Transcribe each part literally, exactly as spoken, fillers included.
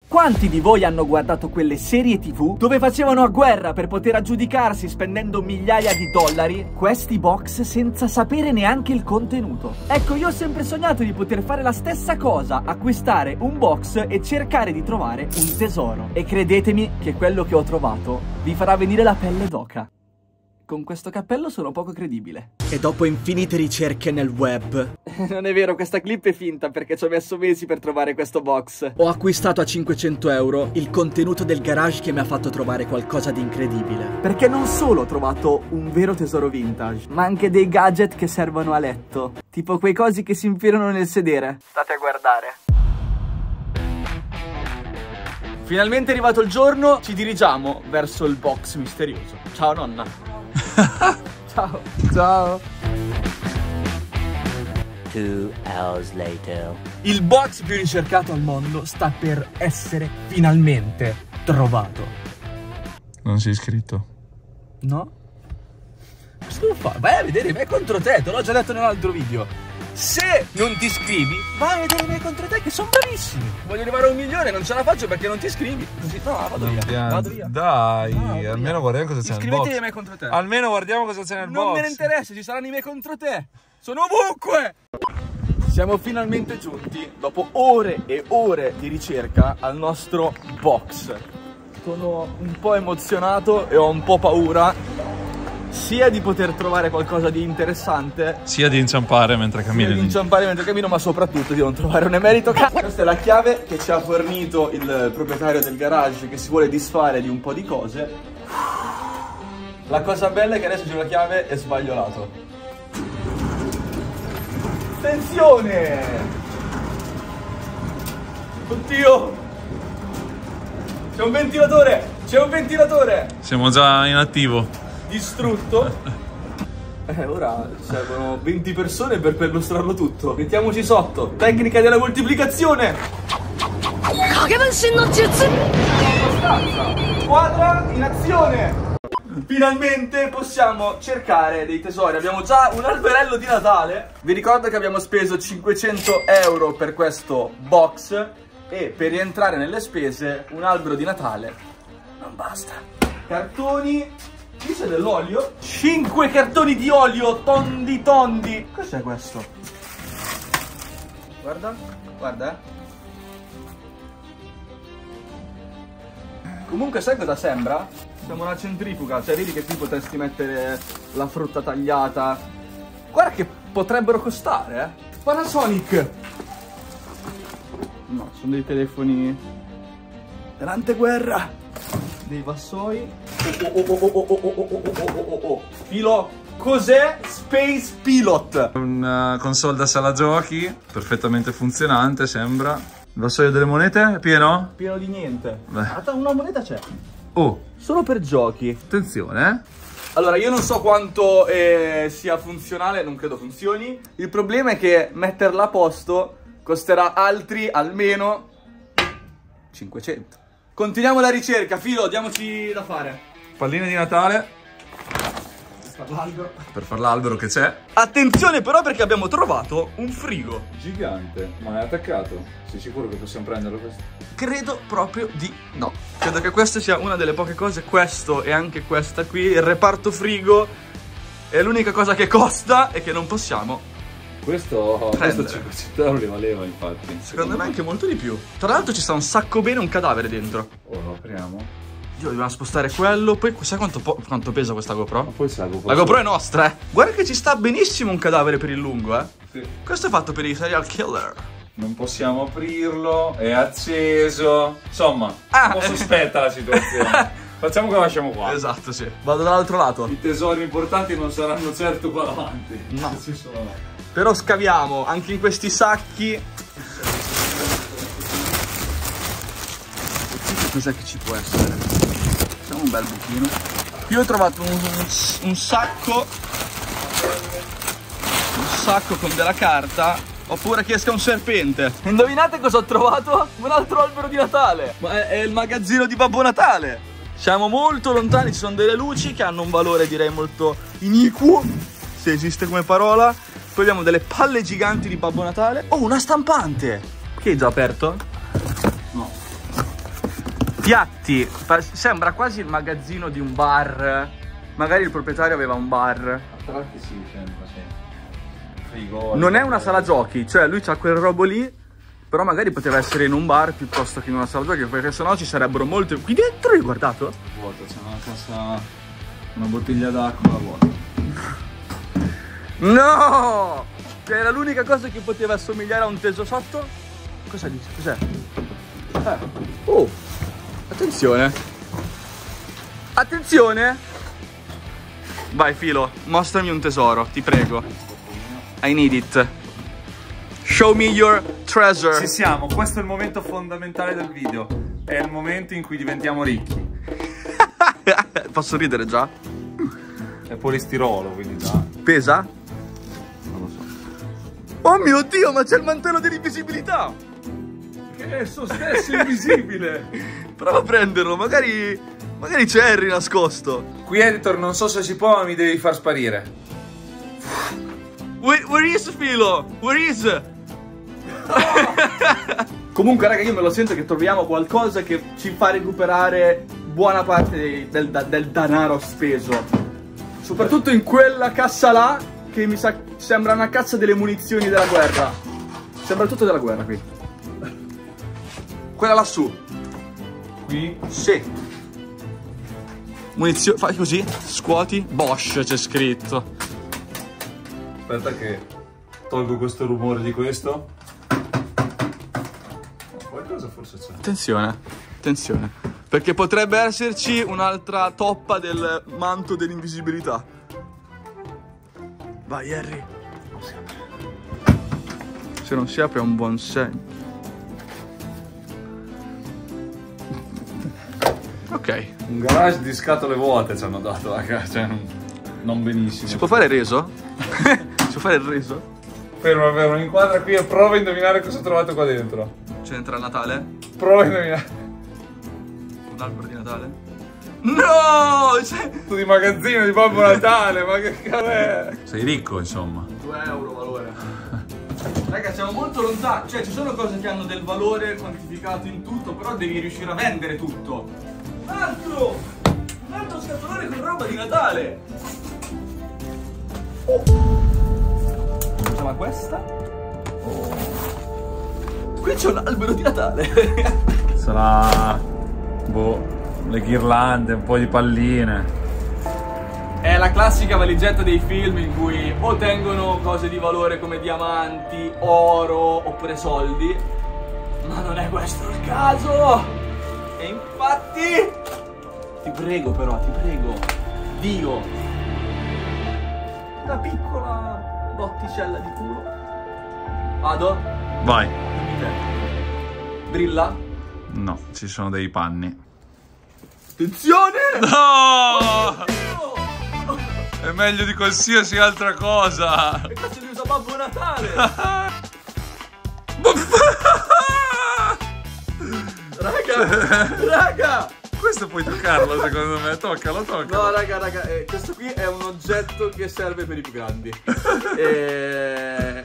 Quanti di voi hanno guardato quelle serie tv dove facevano a guerra per poter aggiudicarsi spendendo migliaia di dollari questi box senza sapere neanche il contenuto? Ecco, io ho sempre sognato di poter fare la stessa cosa, acquistare un box e cercare di trovare un tesoro. E credetemi che quello che ho trovato vi farà venire la pelle d'oca. Con questo cappello sono poco credibile. E dopo infinite ricerche nel web... Non è vero, questa clip è finta perché ci ho messo mesi per trovare questo box. Ho acquistato a cinquecento euro il contenuto del garage che mi ha fatto trovare qualcosa di incredibile. Perché non solo ho trovato un vero tesoro vintage, ma anche dei gadget che servono a letto. Tipo quei cosi che si infilano nel sedere. State a guardare. Finalmente è arrivato il giorno, ci dirigiamo verso il box misterioso. Ciao nonna. Ciao. Ciao. Two hours later. Il box più ricercato al mondo sta per essere finalmente trovato. Non sei iscritto? No? Cosa devo fare? Vai a vedere me contro te, te l'ho già detto nell'altro video. Se non ti iscrivi, vai a vedere me contro te che sono bravissimi. Voglio arrivare a un milione, non ce la faccio perché non ti iscrivi. Così, no, vado non via, pian... vado via. Dai, no, vado almeno via. guardiamo cosa c'è nel box. Iscrivetevi a me contro te. Almeno guardiamo cosa c'è nel non box. Non me ne interessa, ci saranno i me contro te. Sono ovunque. Siamo finalmente giunti, dopo ore e ore di ricerca, al nostro box. Sono un po' emozionato e ho un po' paura sia di poter trovare qualcosa di interessante, sia di inciampare mentre cammino. Sia di inciampare mentre cammino, ma soprattutto di non trovare un emerito cazzo. Questa è la chiave che ci ha fornito il proprietario del garage che si vuole disfare di un po' di cose. La cosa bella è che adesso c'è una chiave e sbagliolato. Attenzione! Oddio! C'è un ventilatore! C'è un ventilatore! Siamo già in attivo. Distrutto. Eh, ora servono venti persone per perlustrarlo tutto. Mettiamoci sotto. Tecnica della moltiplicazione. Squadra in azione. Finalmente possiamo cercare dei tesori. Abbiamo già un alberello di Natale. Vi ricordo che abbiamo speso cinquecento euro per questo box e per rientrare nelle spese un albero di Natale non basta. Cartoni. Qui c'è dell'olio. cinque cartoni di olio tondi tondi. Cos'è questo? Guarda, guarda. Comunque sai cosa sembra? Sembra una centrifuga. Cioè vedi che qui potresti mettere la frutta tagliata. Guarda che potrebbero costare, eh. Panasonic. No, sono dei telefoni dell'anteguerra. Dei vassoi. Oh, oh, oh, oh, oh, oh, oh, oh, oh, oh, oh. Filo. Cos'è Space Pilot? Una console da sala giochi, perfettamente funzionante sembra. Il vassoio delle monete è pieno? Pieno di niente. Beh. Ah, una moneta c'è. Oh. Solo per giochi. Attenzione, eh. Allora, io non so quanto eh, sia funzionale, non credo funzioni. Il problema è che metterla a posto costerà altri almeno cinquecento. Continuiamo la ricerca, Filo, diamoci da fare. Palline di Natale. Per far l'albero. Per far l'albero che c'è. Attenzione però perché abbiamo trovato un frigo. Gigante, ma è attaccato. Sei sicuro che possiamo prenderlo questo? Credo proprio di no. Credo che questa sia una delle poche cose, questo e anche questa qui, il reparto frigo è l'unica cosa che costa e che non possiamo Questo, questo prendere. cinquecento euro li valeva infatti. Secondo, Secondo me anche molto di più. Tra l'altro ci sta un sacco bene un cadavere dentro. Oh, lo apriamo. Io dobbiamo spostare quello. Poi sai quanto, quanto pesa questa GoPro? Ma poi sa, GoPro La GoPro è nostra, eh. Guarda che ci sta benissimo un cadavere per il lungo, eh. Sì. Questo è fatto per i serial killer. Non possiamo aprirlo, è acceso. Insomma, Ah, un po' eh. sospetta la situazione. Facciamo che lasciamo qua. Esatto, sì. Vado dall'altro lato. I tesori importanti non saranno certo qua davanti. No. Ci sono. Però scaviamo anche in questi sacchi. Cos'è che ci può essere? Facciamo un bel buchino. Io ho trovato un, un, un sacco. Un sacco con della carta. Ho paura che esca un serpente. Indovinate cosa ho trovato? Un altro albero di Natale. Ma è, è il magazzino di Babbo Natale. Siamo molto lontani, ci sono delle luci che hanno un valore direi molto iniquo, se esiste come parola. Poi abbiamo delle palle giganti di Babbo Natale. Oh, una stampante. Che è già aperto? No. piatti. Sembra quasi il magazzino di un bar. Magari il proprietario aveva un bar. A tratti sì, sembra, sì. Frigo. Non è una sala giochi, cioè lui c'ha quel robo lì, però magari poteva essere in un bar piuttosto che in una sala giochi, perché sennò ci sarebbero molte... Qui dentro hai guardato? Vuoto, c'è una cassa... una bottiglia d'acqua vuota. No! Che era l'unica cosa che poteva assomigliare a un teso sotto? Cosa dici? Cos'è? Eh. Oh! Attenzione! Attenzione! Vai Filo, mostrami un tesoro, ti prego. I need it. Show me your treasure. Ci siamo, questo è il momento fondamentale del video. È il momento in cui diventiamo ricchi. Posso ridere già? È polistirolo, quindi già. Pesa? Non lo so. Oh mio Dio, ma c'è il mantello dell'invisibilità! Che è esso stesso invisibile! Prova a prenderlo, magari... magari c'è Harry nascosto. Qui editor non so se si può, ma mi devi far sparire. Where, where is Filo? Where is? Comunque raga, io me lo sento che troviamo qualcosa che ci fa recuperare buona parte dei, del, del denaro speso. Soprattutto in quella cassa là, che mi sa sembra una cassa delle munizioni della guerra. Sembra tutto della guerra qui. Quella lassù. Qui? Sì. Munizioni, fai così, scuoti, Bosch c'è scritto. Aspetta che tolgo questo rumore di questo. Qualcosa forse c'è. Attenzione, attenzione. Perché potrebbe esserci un'altra toppa del manto dell'invisibilità. Vai Harry. Se non si apre è un buon segno. Ok. Un garage di scatole vuote ci hanno dato, raga. Cioè, non, non benissimo. Si può fare il reso? Si può fare il reso? Fermo, fermo, inquadra qui e prova a indovinare cosa ho trovato qua dentro. C'entra il Natale? Prova a indovinare. Un albero di Natale? No! C'è... Tu di magazzino di Babbo Natale, ma che cazzo è? Sei ricco, insomma. due euro valore. Raga, siamo molto lontani. Cioè, ci sono cose che hanno del valore quantificato in tutto, però devi riuscire a vendere tutto. Un altro! Un altro scatolone con roba di Natale! Oh. Ma questa? Oh. Qui c'è un albero di Natale. Sarà... boh, le ghirlande, un po' di palline. È la classica valigetta dei film in cui o tengono cose di valore come diamanti, oro oppure soldi, ma non è questo il caso. E infatti, ti prego però, ti prego, Dio, una piccola botticella di culo. Vado? Vai. Brilla? No, ci sono dei panni. Attenzione! No! È meglio di qualsiasi altra cosa. E questo li usa Babbo Natale. Raga, raga. Questo puoi toccarlo secondo me. Toccalo, toccalo. No raga, raga, eh, questo qui è un oggetto che serve per i più grandi. E...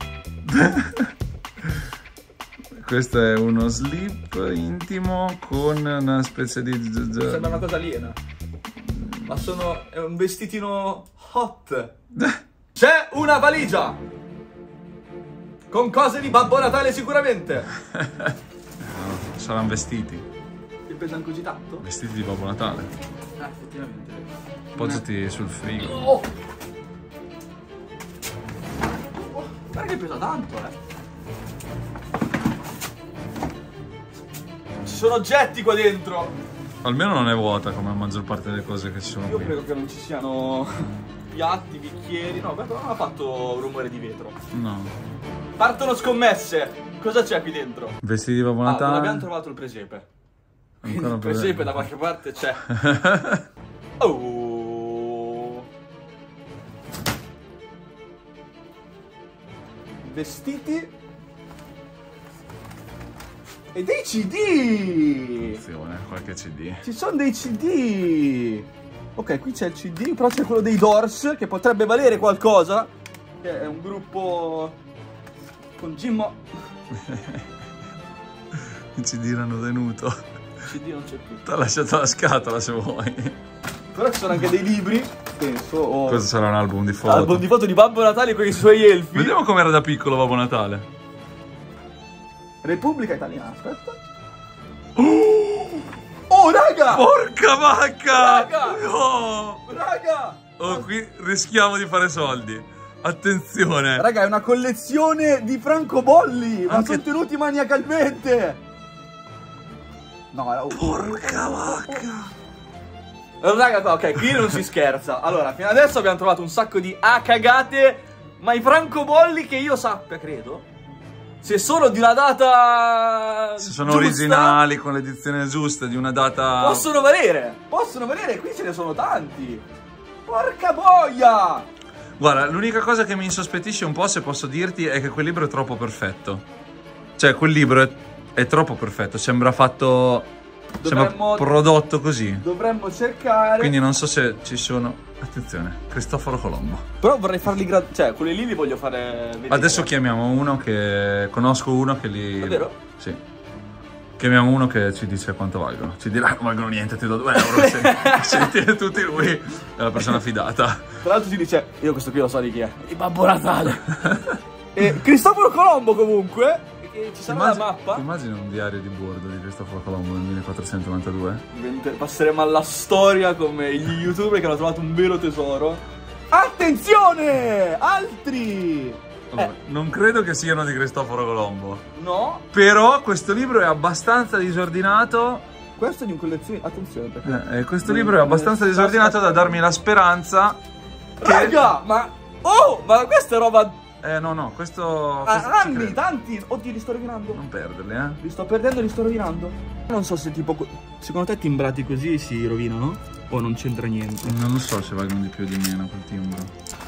Questo è uno slip intimo con una specie di... Sembra una cosa aliena. Ma sono... è un vestitino hot. C'è una valigia con cose di Babbo Natale sicuramente. No, saranno vestiti. Ti pesano così tanto? Vestiti di Babbo Natale. Ah, effettivamente. Appoggiati sul frigo. Oh! Oh, guarda che pesa tanto, eh. Ci sono oggetti qua dentro. Almeno non è vuota come la maggior parte delle cose che ci sono Io qui. credo che non ci siano piatti, bicchieri. No, questo non ha fatto rumore di vetro. No. Partono scommesse. Cosa c'è qui dentro? Vestiti di Babbo Ah, Natale. non abbiamo trovato il presepe. Ancora Il presepe da qualche parte c'è. Oh. Vestiti. E dei C D! Attenzione, qualche C D. Ci sono dei C D! Ok, qui c'è il C D, però c'è quello dei Doors, che potrebbe valere qualcosa. Che è un gruppo con Jim... I C D l'hanno tenuto. C C D non c'è più. Ti ha lasciato la scatola se vuoi. Però ci sono anche dei libri, penso. O... Questo sarà un album di foto. Album di foto di Babbo Natale con i suoi elfi. Vediamo com'era da piccolo Babbo Natale. Repubblica Italiana, aspetta. Oh, raga! Porca vacca! Raga! No! Raga! Oh, qui rischiamo di fare soldi. Attenzione. Raga, è una collezione di francobolli, ma Anche- sono tenuti maniacalmente. No, oh, Porca vacca. allora, raga, ok, qui non si scherza. Allora, fino adesso abbiamo trovato un sacco di A cagate, ma i francobolli che io sappia, credo, se sono di una data Se sono giusta, originali, con l'edizione giusta di una data... possono valere. Possono valere, qui ce ne sono tanti. Porca boia! Guarda, l'unica cosa che mi insospettisce un po', se posso dirti, è che quel libro è troppo perfetto. Cioè, quel libro è, è troppo perfetto. Sembra fatto... Dovremmo- Sembra prodotto così. Dovremmo cercare. Quindi non so se ci sono... Attenzione, Cristoforo Colombo. Però vorrei farli grandi. Cioè, quelli lì li voglio fare vedere. Adesso chiamiamo uno che... Conosco uno che li... Davvero? Sì. Chiamiamo uno che ci dice quanto valgono. Ci dirà non valgono niente, ti do due euro. Se, se li tiene tutti lui è la persona fidata. Tra l'altro si dice, io questo qui lo so di chi è. Il Babbo Natale. E Cristoforo Colombo comunque. E ci sarà Immagini- la mappa. Ti immagini un diario di bordo di Cristoforo Colombo nel millequattrocentonovantadue? Diventa- Passeremo alla storia come gli youtuber che hanno trovato un vero tesoro. Attenzione! Altri! Allora, non credo che siano di Cristoforo Colombo. No, Però questo libro è abbastanza disordinato. questo è di un collezionista. Attenzione perché. Eh, questo libro è abbastanza disordinato da darmi la speranza. Raga, ma. Oh, ma questa è roba. Eh no, no, questo. Ah, questo ci anni, credo. tanti. Oddio, li sto rovinando. Non perderli, eh. Li sto perdendo, li sto rovinando. Non so se tipo. Secondo te timbrati così si rovinano? O non c'entra niente? Non lo so se valgono di più o di meno quel timbro.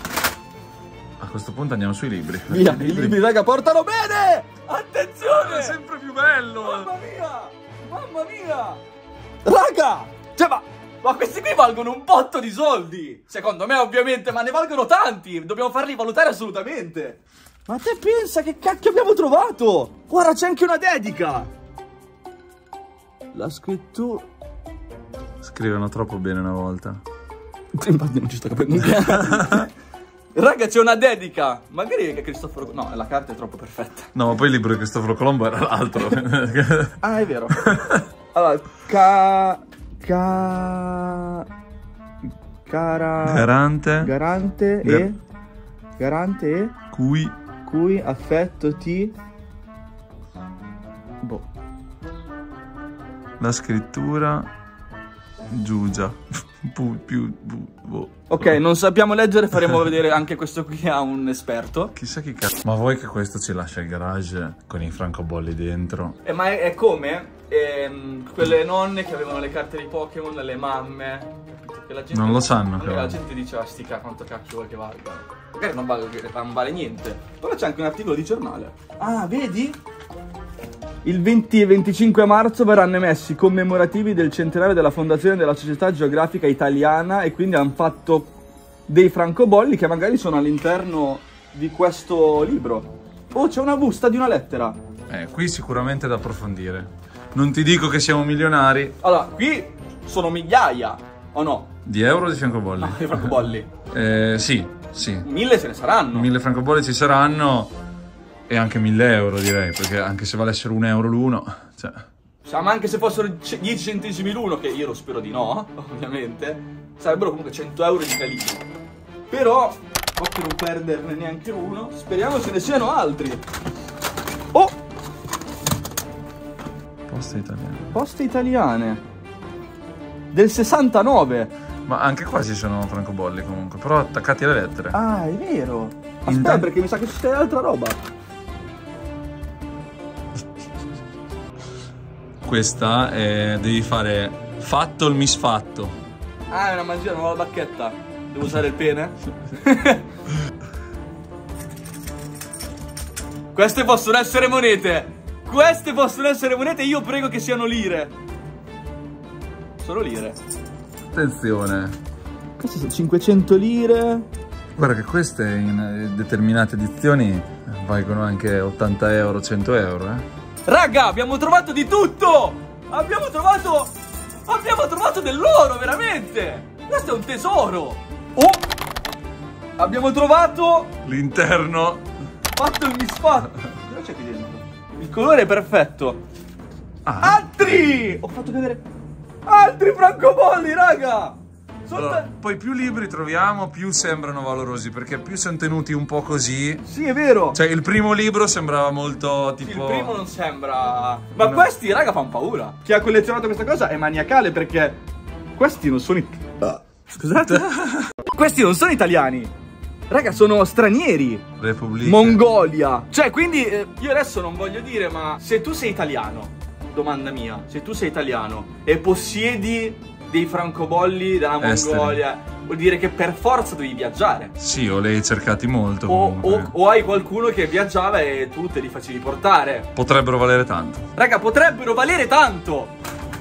A questo punto andiamo sui libri. Via, i libri, raga, portano bene! Attenzione! È sempre più bello! Mamma mia! Mamma mia! Raga! Cioè, ma, ma questi qui valgono un botto di soldi! Secondo me, ovviamente, ma ne valgono tanti! Dobbiamo farli valutare assolutamente! Ma te pensa che cacchio abbiamo trovato? Guarda, c'è anche una dedica! La scrittura... Scrivono troppo bene una volta. Infatti non ci sto capendo niente. Raga, c'è una dedica! Magari è che Cristoforo... No, la carta è troppo perfetta. No, ma poi il libro di Cristoforo Colombo era l'altro. Ah, è vero. Allora, ca... Ca... Cara... Garante. Garante Gar- e... Garante e... Cui. Cui affetto ti... Boh. La scrittura. Giugia. Pu, più, bu, boh. Ok, non sappiamo leggere, faremo vedere anche questo qui a un esperto. Chissà chi cazzo. Ma vuoi che questo ci lascia il garage con i francobolli dentro? Eh, ma è, è come ehm, quelle nonne che avevano le carte di Pokémon, le mamme. Capito? Che la gente, Non lo sanno, magari però. la gente diceva, sti ca, quanto cacchio vuoi che valga. Magari non vale, non vale niente. Però c'è anche un articolo di giornale. Ah, vedi? Il venti e venticinque marzo verranno emessi commemorativi del centenario della fondazione della Società Geografica Italiana e quindi hanno fatto dei francobolli che magari sono all'interno di questo libro. Oh, c'è una busta di una lettera. Eh, qui sicuramente da approfondire. Non ti dico che siamo milionari. Allora, qui sono migliaia, o no? Di euro o di francobolli? No, di francobolli. Eh, sì, sì. Mille se ne saranno. Mille francobolli ci saranno. E anche mille euro, direi, perché anche se valessero un euro l'uno, cioè... Cioè, ma anche se fossero dieci centesimi l'uno, che io lo spero di no, ovviamente, sarebbero comunque cento euro di calibro. Però, occhio non perderne neanche uno, speriamo ce ne siano altri. Oh! Poste italiane. Poste italiane. Del sessantanove. Ma anche qua ci sono francobolli comunque, però attaccati alle lettere. Ah, è vero. Aspetta, Intanto- perché mi sa che c'è altra roba. Questa è... devi fare fatto il misfatto. Ah, è una magia, una nuova bacchetta. Devo usare il pene? Queste possono essere monete. Queste possono essere monete, io prego che siano lire. Sono lire. Attenzione. Queste sono cinquecento lire. Guarda che queste in determinate edizioni valgono anche ottanta euro, cento euro, eh. Raga, abbiamo trovato di tutto! Abbiamo trovato... Abbiamo trovato dell'oro, veramente! Questo è un tesoro! Oh! Abbiamo trovato... L'interno. Fatto il misfatto. Cosa c'è qui dentro? Il colore è perfetto. Ah. Altri! Ho fatto vedere... Altri francobolli, raga! Sono Allora, ta- poi più libri troviamo, più sembrano valorosi, perché più sono tenuti un po' così. Sì, è vero. Cioè, il primo libro sembrava molto Sì, tipo... il primo non sembra... Ma No. questi, raga, fanno paura. Chi ha collezionato questa cosa è maniacale, perché questi non sono... It- Scusate? Questi non sono italiani. Raga, sono stranieri. Repubblica. Mongolia. Cioè, quindi, eh, io adesso non voglio dire, ma se tu sei italiano, domanda mia, se tu sei italiano e possiedi dei francobolli della Esteri. Mongolia, vuol dire che per forza devi viaggiare. Sì, o li hai cercati molto O, comunque. o- o hai qualcuno che viaggiava e tu te li facevi portare. Potrebbero valere tanto. Raga, potrebbero valere tanto.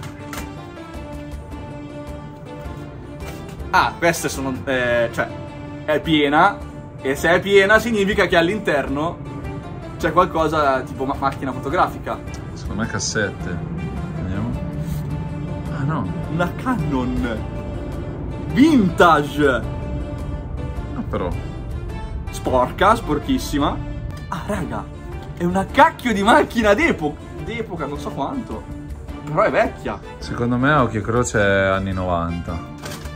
Ah, queste sono... eh, cioè, è piena. E se è piena significa che all'interno c'è qualcosa tipo ma- macchina fotografica. Secondo me cassette. Vediamo. Ah no. Una Canon vintage. Ah, però. Sporca, sporchissima. Ah, raga, è una cacchio di macchina d'epoca. D'epoca, non so quanto. Però è vecchia. Secondo me a occhio e croce è anni novanta.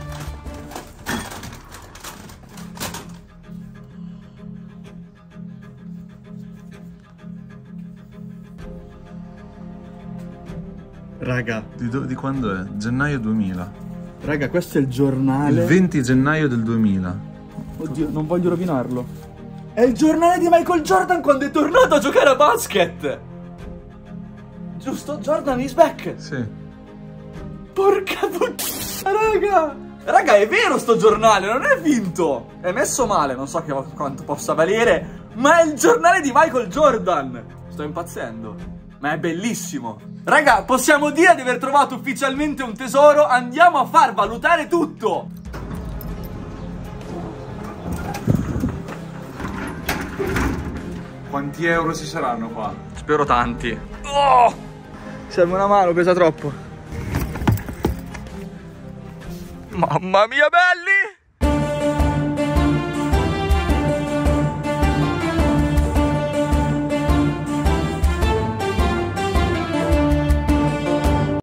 Raga, Di, do- di quando è? Gennaio duemila. raga, questo è il giornale. Il venti gennaio del duemila. Oddio, non voglio rovinarlo. È il giornale di Michael Jordan quando è tornato a giocare a basket. Giusto? Jordan is back. Sì. Porca puttana, raga. Raga, è vero sto giornale, non è finto. È messo male, non so che, quanto possa valere, ma è il giornale di Michael Jordan. Sto impazzendo, ma è bellissimo. Raga, possiamo dire di aver trovato ufficialmente un tesoro. Andiamo a far valutare tutto. Quanti euro ci saranno qua? Spero tanti. Oh! Serve una mano, pesa troppo. Mamma mia, bello!